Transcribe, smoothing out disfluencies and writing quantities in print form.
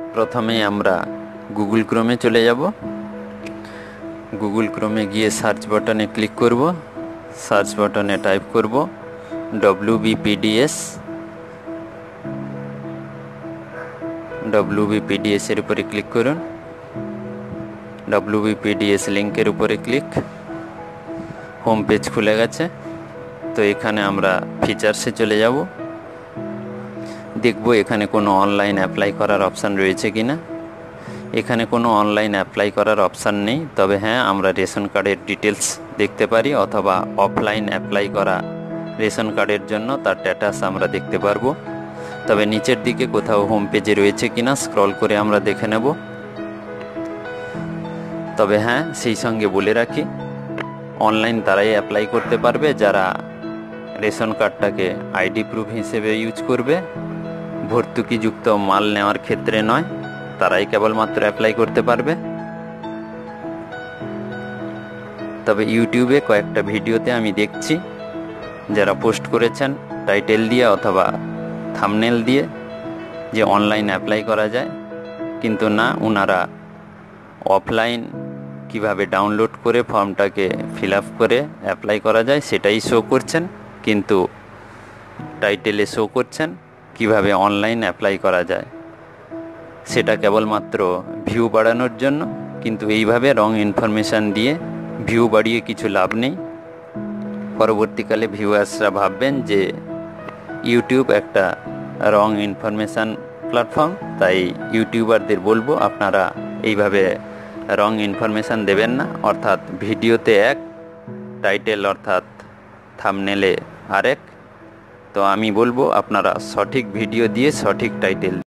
প্রথমে আমরা গুগল ক্রোমে চলে যাব। গুগল ক্রোমে গিয়ে সার্চ বাটনে ক্লিক করব। সার্চ বাটনে টাইপ করব WBPDS এর উপরে ক্লিক করুন। WBPDS লিঙ্কের উপরে ক্লিক। হোম পেজ খুলে গেছে। তো এখানে আমরা ফিচার্সে চলে যাব। দেখব এখানে কোনো অনলাইন অ্যাপ্লাই করার অপশান রয়েছে কিনা। এখানে কোনো অনলাইন অ্যাপ্লাই করার অপশান নেই, তবে হ্যাঁ আমরা রেশন কার্ডের ডিটেলস দেখতে পারি, অথবা অফলাইন অ্যাপ্লাই করা রেশন কার্ডের জন্য তার স্ট্যাটাস আমরা দেখতে পারবো। তবে নিচের দিকে কোথাও হোম পেজে রয়েছে কিনা স্ক্রল করে আমরা দেখে নেব। তবে হ্যাঁ, সেই সঙ্গে বলে রাখি, অনলাইন তারাই অ্যাপ্লাই করতে পারবে যারা রেশন কার্ডটাকে আইডি প্রুফ হিসেবে ইউজ করবে। ভর্তুকিযুক্ত মাল নেওয়ার ক্ষেত্রে নয়, তারাই কেবলমাত্র অ্যাপ্লাই করতে পারবে। তবে ইউটিউবে কয়েকটা ভিডিওতে আমি দেখছি যারা পোস্ট করেছেন টাইটেল দিয়ে অথবা থাম্বনেল দিয়ে যে অনলাইন অ্যাপ্লাই করা যায়, কিন্তু না, ওনারা অফলাইন কিভাবে ডাউনলোড করে ফর্মটাকে ফিল আপ করে অ্যাপ্লাই করা যায় সেটাই শো করছেন, কিন্তু টাইটেলে শো করছেন কিভাবে অনলাইন অ্যাপ্লাই করা যায়। সেটা কেবলমাত্র ভিউ বাড়ানোর জন্য, কিন্তু এইভাবে রং ইনফরমেশান দিয়ে ভিউ বাড়িয়ে কিছু লাভ নেই। পরবর্তীকালে ভিউয়ার্সরা ভাববেন যে ইউটিউব একটা রং ইনফরমেশান প্ল্যাটফর্ম, তাই ইউটিউবারদের বলবো আপনারা এইভাবে রং ইনফরমেশান দেবেন না, অর্থাৎ ভিডিওতে এক, টাইটেল অর্থাৎ থাম্বনেলে আরেক। তো আমি বলবো আপনারা সঠিক ভিডিও দিয়ে সঠিক টাইটেল